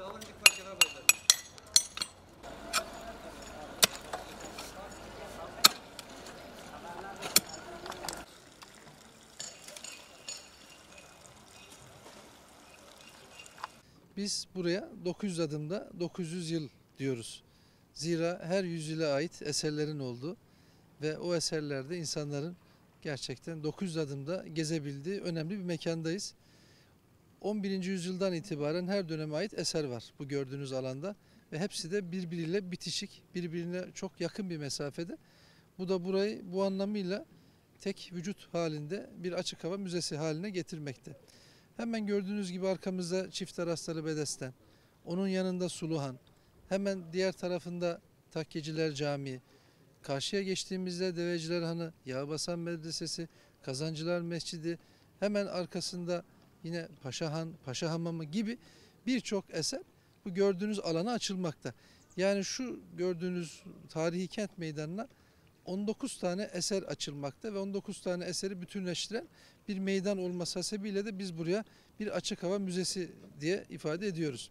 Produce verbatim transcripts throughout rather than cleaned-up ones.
Biz buraya dokuz yüz adımda dokuz yüz yıl diyoruz. Zira her yüzyıla ait eserlerin olduğu ve o eserlerde insanların gerçekten dokuz yüz adımda gezebildiği önemli bir mekandayız. on birinci yüzyıldan itibaren her döneme ait eser var bu gördüğünüz alanda ve hepsi de birbiriyle bitişik, birbirine çok yakın bir mesafede. Bu da burayı bu anlamıyla tek vücut halinde bir açık hava müzesi haline getirmekte. Hemen gördüğünüz gibi arkamızda çift teraslı bedesten, onun yanında Suluhan, hemen diğer tarafında Takkeciler Camii, karşıya geçtiğimizde Deveciler Hanı, Yağbasan Medresesi, Kazancılar Mescidi, hemen arkasında yine Paşahan, Paşa Hamamı gibi birçok eser bu gördüğünüz alana açılmakta. Yani şu gördüğünüz tarihi kent meydanına on dokuz tane eser açılmakta ve on dokuz tane eseri bütünleştiren bir meydan olması hasebiyle de biz buraya bir açık hava müzesi diye ifade ediyoruz.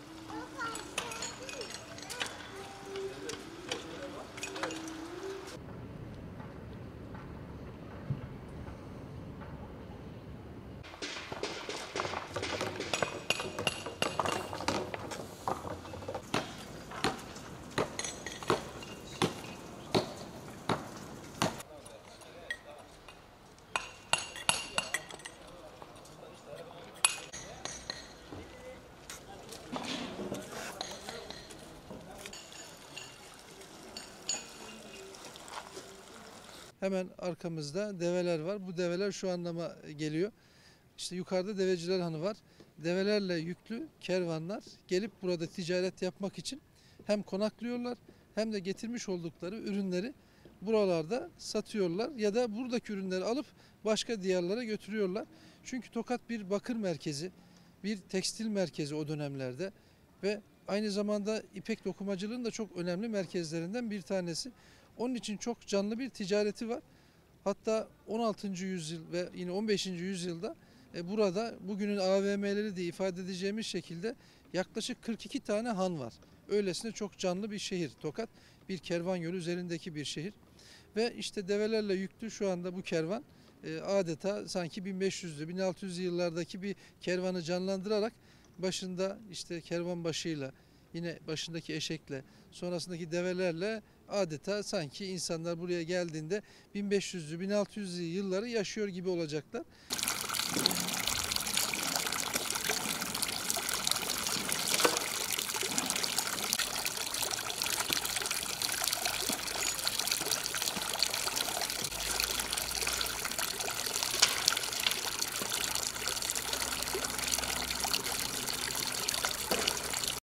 Hemen arkamızda develer var. Bu develer şu anlama geliyor. İşte yukarıda Deveciler Hanı var. Develerle yüklü kervanlar gelip burada ticaret yapmak için hem konaklıyorlar hem de getirmiş oldukları ürünleri buralarda satıyorlar ya da buradaki ürünleri alıp başka diyarlara götürüyorlar. Çünkü Tokat bir bakır merkezi, bir tekstil merkezi o dönemlerde ve aynı zamanda ipek dokumacılığın da çok önemli merkezlerinden bir tanesi. Onun için çok canlı bir ticareti var. Hatta on altıncı yüzyıl ve yine on beşinci yüzyılda e, burada bugünün A V M'leri diye ifade edeceğimiz şekilde yaklaşık kırk iki tane han var. Öylesine çok canlı bir şehir Tokat. Bir kervan yolu üzerindeki bir şehir. Ve işte develerle yüklü şu anda bu kervan e, adeta sanki bin beş yüzlü bin altı yüzlü yıllardaki bir kervanı canlandırarak başında işte kervan başıyla yine başındaki eşekle sonrasındaki develerle adeta sanki insanlar buraya geldiğinde bin beş yüzlü bin altı yüzlü yılları yaşıyor gibi olacaklar.